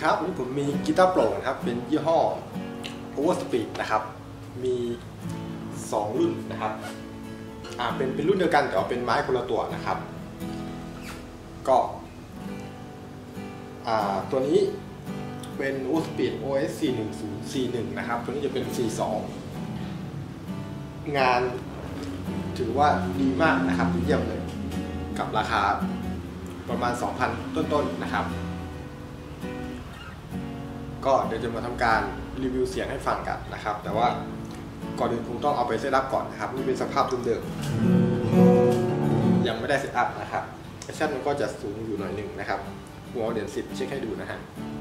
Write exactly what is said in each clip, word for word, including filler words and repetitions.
ครับวันนี้ผมมีกีตาร์โปร่งนะครับเป็นยี่ห้อ Overspeed นะครับมีสองรุ่นนะครับอ่าเป็นเป็นรุ่นเดียวกันแต่ว่าเป็นไม้คนละตัวนะครับก็อ่าตัวนี้เป็น Overspeed โอ เอส สี่หนึ่งศูนย์สี่หนึ่งนะครับตัวนี้จะเป็นสี่สองงานถือว่าดีมากนะครับเยี่ยมเลยกับราคาประมาณ สองพัน ต้นๆนะครับก็เดี๋ยวจะมาทำการรีวิวเสียงให้ฟังกันนะครับแต่ว่าก่อนอื่นคงต้องเอาไปเซตอัพก่อนนะครับนี่เป็นสภาพเดิมๆยังไม่ได้เซตอัพนะครับแอคชั่นมันก็จะสูงอยู่หน่อยหนึ่งนะครับหัวเหรียญสิบเช็คให้ดูนะฮะ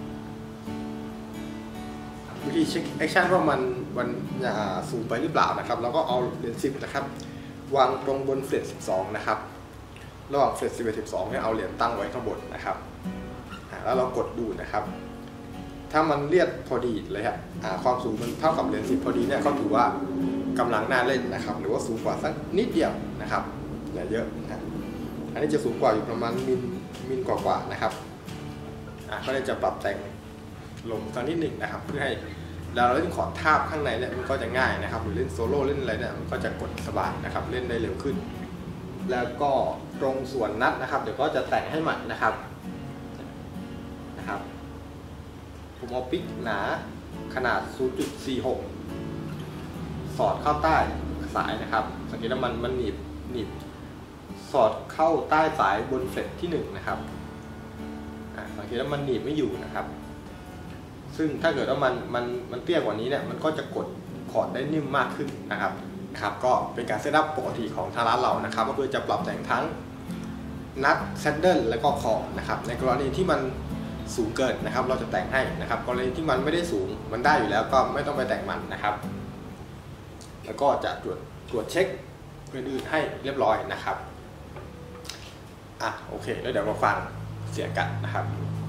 วิธีเช็คแอคชั่นว่ามันมันสูงไปหรือเปล่านะครับแล้วก็เอาเหรียญสิบนะครับวางตรงบนเฟลตสิบสองนะครับระหว่างเฟลตสิบเอ็ด สิบสองให้เอาเหรียญตั้งไว้ข้างบนนะครับแล้วเรากดดูนะครับถ้ามันเรียบพอดีเลยครับความสูงมันเท่ากับเหรียญสิบพอดีเนี่ยเขาถือว่ากำลังน่าเล่นนะครับหรือว่าสูงกว่าสักนิดเดียวนะครับอย่าเยอะนะอันนี้จะสูงกว่าอยู่ประมาณมิลมิลกว่าๆนะครับอ่ะก็เลยจะปรับแต่งลงสักนิดหนึ่งนะครับเพื่อให้เราเล่นคอร์ดทาบข้างในเนี่ยมันก็จะง่ายนะครับหรือเล่นโซโล่เล่นอะไรเนี่ยมันก็จะกดสบายนะครับเล่นได้เร็วขึ้นแล้วก็ตรงส่วนนัดนะครับเดี๋ยวก็จะแต่งให้ใหม่นะครับนะครับผมเอาปิกหนาขนาด ศูนย์จุดสี่หก สอดเข้าใต้สายนะครับสังเกตว่ามันมันหนีบหนีบสอดเข้าใต้สายบนเฟลตที่หนึ่งนะครับสังเกตว่ามันหนีบไม่อยู่นะครับซึ่งถ้าเกิดว่ามันมันมันเตี้ยกว่านี้เนี่ยมันก็จะกดคอร์ดได้นิ่มมากขึ้นนะครับนะครับก็เป็นการเซตอัพปกติของทางร้านเรานะครับก็คือจะปรับแต่งทั้งนัดแซดเดิลและก็คอนะครับในกรณีที่มันสูงเกินนะครับเราจะแต่งให้นะครับกรณีที่มันไม่ได้สูงมันได้อยู่แล้วก็ไม่ต้องไปแต่งมันนะครับแล้วก็จะตรวจตรวจเช็คอื่นๆให้เรียบร้อยนะครับอ่ะโอเคแล้วเดี๋ยวมาฟังเสียงกันนะครับ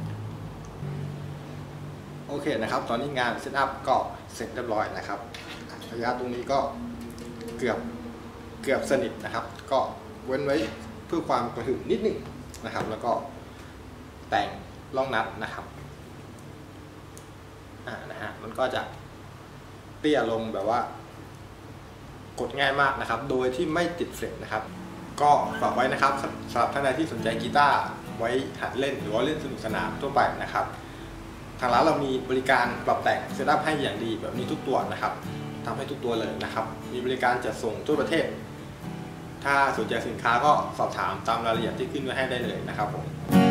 โอเคนะครับตอนนี้งานเซตอัพก็เสร็จเรียบร้อยนะครับระยะตรงนี้ก็เกือบเกือบสนิทนะครับก็เว้นไว้เพื่อความกระหึ่มนิดหนึ่งนะครับแล้วก็แต่งล่องนัดนะครับอ่านะฮะมันก็จะเตี้ยลงแบบว่ากดง่ายมากนะครับโดยที่ไม่ติดเฟรมนะครับก็ฝากไว้นะครับสำหรับท่านใดที่สนใจกีตาร์ไว้หัดเล่นหรือว่าเล่นสนุกสนานทั่วไปนะครับทางร้านเรามีบริการปรับแต่งเซตอัพให้อย่างดีแบบนี้ทุกตัวนะครับทำให้ทุกตัวเลยนะครับมีบริการจัดส่งทั่วประเทศถ้าสนใจสินค้าก็สอบถามตามรายละเอียดที่ขึ้นไว้ให้ได้เลยนะครับผม